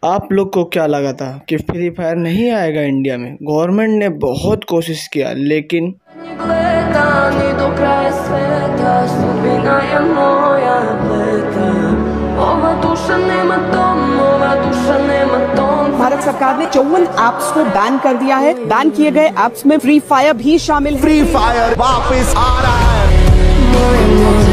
आप लोग को क्या लगा था कि फ्री फायर नहीं आएगा इंडिया में? गवर्नमेंट ने बहुत कोशिश किया लेकिन भारत सरकार ने 54 ऐप्स को बैन कर दिया है। बैन किए गए ऐप्स में फ्री फायर भी शामिल है। फ्री फायर वापस आ रहा है।